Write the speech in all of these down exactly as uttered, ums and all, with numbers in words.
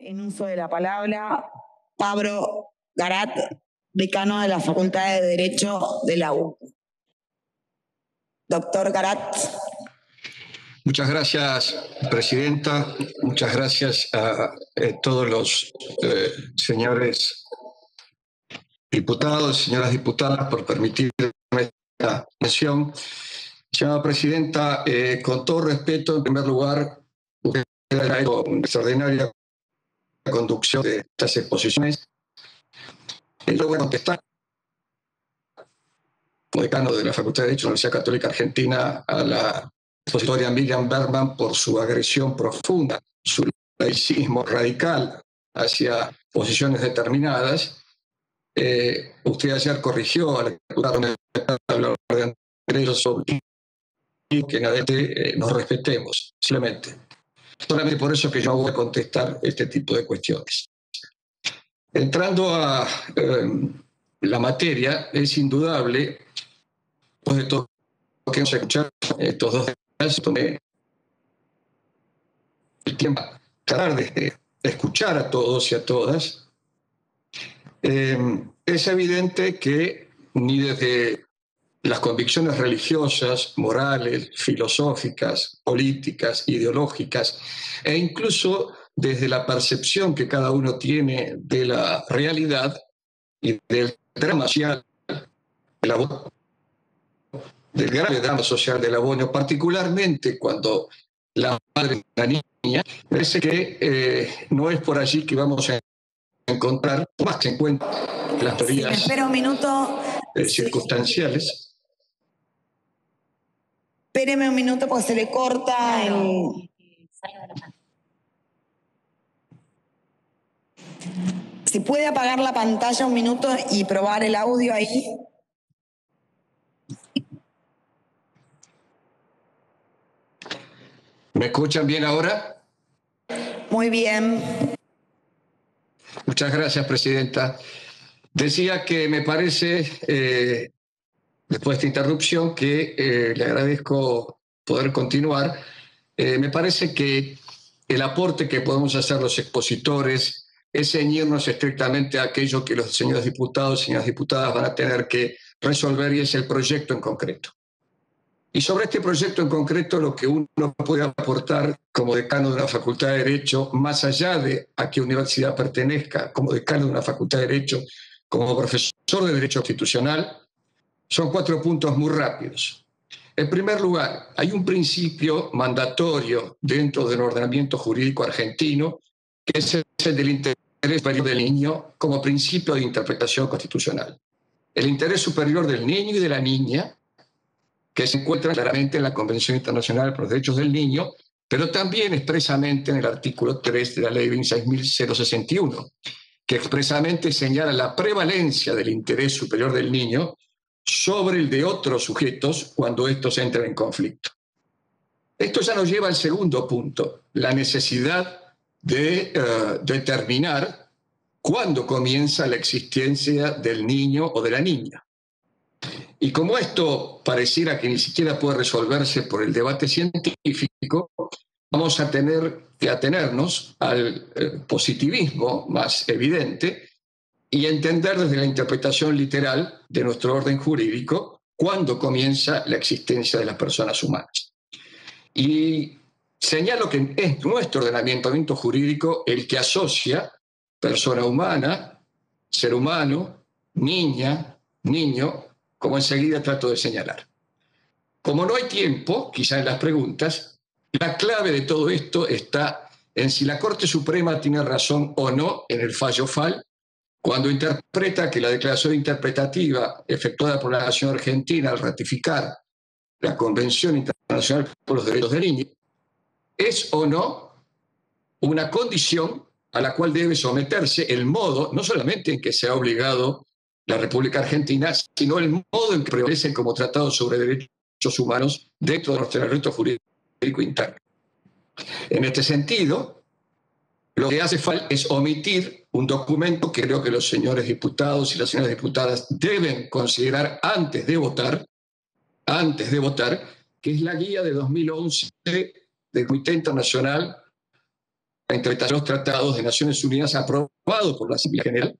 en uso de la palabra Pablo Garat, decano de la Facultad de Derecho de la U C U. Doctor Garat. Muchas gracias, presidenta. Muchas gracias a eh, todos los eh, señores diputados, señoras diputadas, por permitirme esta mención. Señora presidenta, eh, con todo respeto, en primer lugar, usted ha hecho una extraordinaria conducción de estas exposiciones. Eh, yo voy a contestar, como decano de la Facultad de Derecho de la Universidad Católica Argentina, a la expositora Miriam Bergman por su agresión profunda, su laicismo radical hacia posiciones determinadas. Eh, usted ayer corrigió a la diputada de derechos sobre que en adelante eh, nos respetemos, simplemente. Solamente por eso que yo voy a contestar este tipo de cuestiones. Entrando a eh, la materia, es indudable, después de todo lo que hemos escuchado estos dos días, tomé el tiempo para tratar de escuchar a todos y a todas. Eh, es evidente que ni desde las convicciones religiosas, morales, filosóficas, políticas, ideológicas, e incluso desde la percepción que cada uno tiene de la realidad y del drama social del abono, del grave drama social del abono, particularmente cuando la madre de la niña, parece que eh, no es por allí que vamos a encontrar, más que encuentran las teorías sí, espera un minuto. Eh, circunstanciales. Espéreme un minuto porque se le corta el... ¿Se puede apagar la pantalla un minuto y probar el audio ahí? ¿Me escuchan bien ahora? Muy bien. Muchas gracias, presidenta. Decía que me parece, eh, después de esta interrupción, que eh, le agradezco poder continuar. Eh, me parece que el aporte que podemos hacer los expositores es ceñirnos estrictamente a aquello que los señores diputados y señoras diputadas van a tener que resolver, y es el proyecto en concreto. Y sobre este proyecto en concreto, lo que uno puede aportar como decano de una facultad de Derecho, más allá de a qué universidad pertenezca, como decano de una facultad de Derecho, como profesor de Derecho Constitucional, son cuatro puntos muy rápidos. En primer lugar, hay un principio mandatorio dentro del ordenamiento jurídico argentino, que es el del interés superior del niño como principio de interpretación constitucional. El interés superior del niño y de la niña, que se encuentra claramente en la Convención Internacional por los Derechos del Niño, pero también expresamente en el artículo tres de la Ley veintiséis mil sesenta y uno, que expresamente señala la prevalencia del interés superior del niño sobre el de otros sujetos cuando estos entran en conflicto. Esto ya nos lleva al segundo punto, la necesidad de uh, determinar cuándo comienza la existencia del niño o de la niña. Y como esto pareciera que ni siquiera puede resolverse por el debate científico, vamos a tener que atenernos al eh, positivismo más evidente y entender desde la interpretación literal de nuestro orden jurídico cuándo comienza la existencia de las personas humanas. Y señalo que es nuestro ordenamiento jurídico el que asocia persona humana, ser humano, niña, niño, como enseguida trato de señalar. Como no hay tiempo, quizá en las preguntas, la clave de todo esto está en si la Corte Suprema tiene razón o no en el fallo F A L, cuando interpreta que la declaración interpretativa efectuada por la Nación Argentina al ratificar la Convención Internacional por los Derechos del Niño es o no una condición a la cual debe someterse el modo, no solamente en que se ha obligado la República Argentina, sino el modo en que prevalece como tratado sobre derechos humanos dentro de nuestro ordenamiento jurídico interno. En este sentido, lo que hace falta es omitir un documento que creo que los señores diputados y las señoras diputadas deben considerar antes de votar, antes de votar, que es la guía de dos mil once del Comité Internacional la interpretación de los tratados de Naciones Unidas aprobados por la Asamblea General,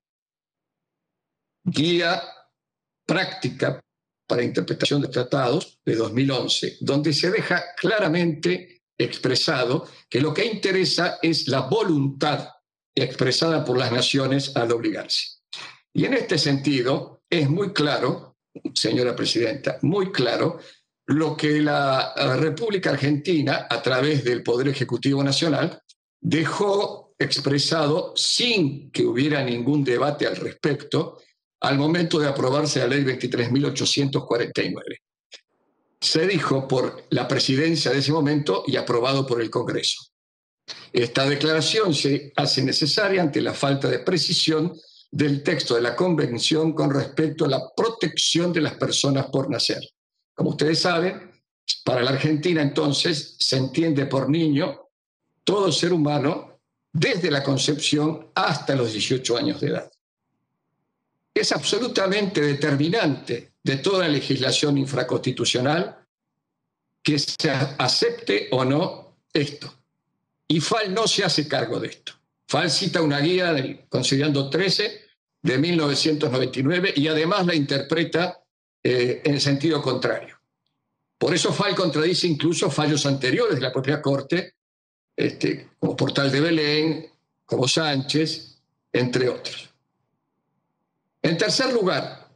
guía práctica para interpretación de tratados de dos mil once, donde se deja claramente expresado que lo que interesa es la voluntad expresada por las naciones al obligarse. Y en este sentido es muy claro, señora presidenta, muy claro lo que la República Argentina, a través del Poder Ejecutivo Nacional, dejó expresado sin que hubiera ningún debate al respecto al momento de aprobarse la ley veintitrés mil ochocientos cuarenta y nueve. Se dijo por la presidencia de ese momento y aprobado por el Congreso. Esta declaración se hace necesaria ante la falta de precisión del texto de la Convención con respecto a la protección de las personas por nacer. Como ustedes saben, para la Argentina entonces se entiende por niño todo ser humano desde la concepción hasta los dieciocho años de edad. Es absolutamente determinante de toda legislación infraconstitucional que se acepte o no esto. Y F A L no se hace cargo de esto. F A L cita una guía del Considerando trece de mil novecientos noventa y nueve y además la interpreta eh, en sentido contrario. Por eso F A L contradice incluso fallos anteriores de la propia Corte, este, como Portal de Belén, como Sánchez, entre otros. En tercer lugar,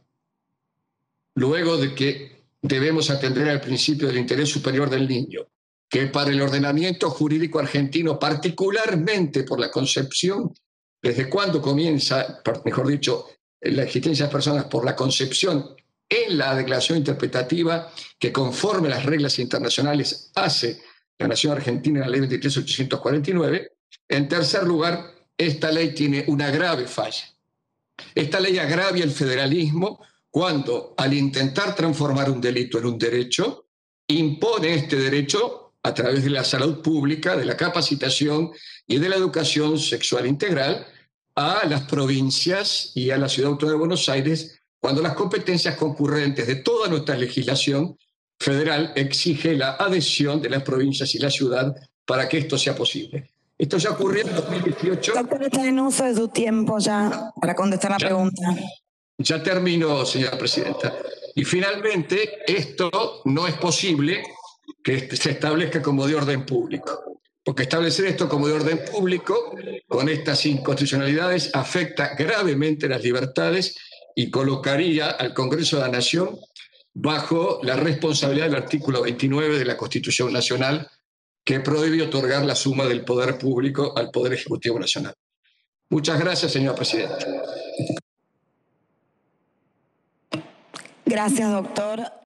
luego de que debemos atender al principio del interés superior del niño, que para el ordenamiento jurídico argentino, particularmente por la concepción, desde cuándo comienza, mejor dicho, la existencia de personas por la concepción en la declaración interpretativa que conforme las reglas internacionales hace la Nación Argentina en la ley veintitrés mil ochocientos cuarenta y nueve, en tercer lugar, esta ley tiene una grave falla. Esta ley agravia el federalismo cuando, al intentar transformar un delito en un derecho, impone este derecho a través de la salud pública, de la capacitación y de la educación sexual integral a las provincias y a la Ciudad Autónoma de Buenos Aires, cuando las competencias concurrentes de toda nuestra legislación federal exige la adhesión de las provincias y la ciudad para que esto sea posible. Esto ya ocurrió en dos mil dieciocho. Doctor, está en uso de su tiempo ya para contestar la ya, pregunta. Ya termino, señora presidenta. Y finalmente, esto no es posible que se establezca como de orden público, porque establecer esto como de orden público con estas inconstitucionalidades afecta gravemente las libertades y colocaría al Congreso de la Nación bajo la responsabilidad del artículo veintinueve de la Constitución Nacional, que prohíbe otorgar la suma del poder público al Poder Ejecutivo Nacional. Muchas gracias, señora presidenta. Gracias, doctor.